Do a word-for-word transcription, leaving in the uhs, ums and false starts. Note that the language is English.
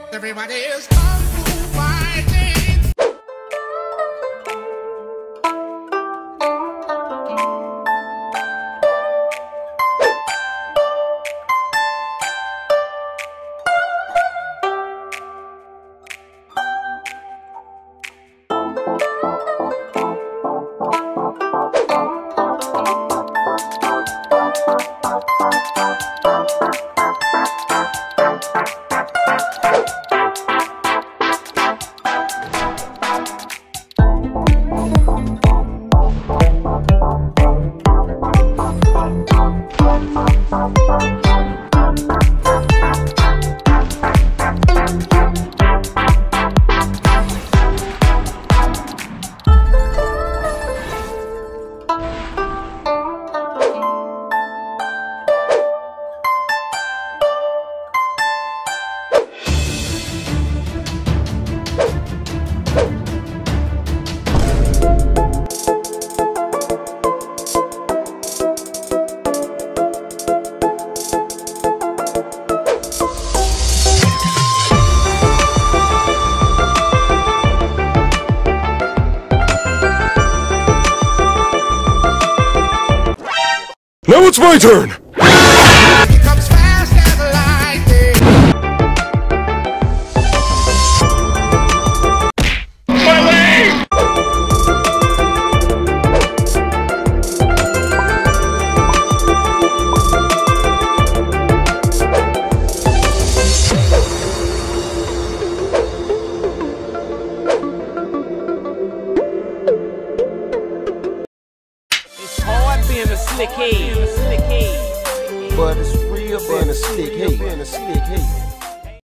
Everybody is kung fu fighting. Now it's my turn! It comes fast as lightning. My leg! It's hard being a slick head, but it's real being a slick head.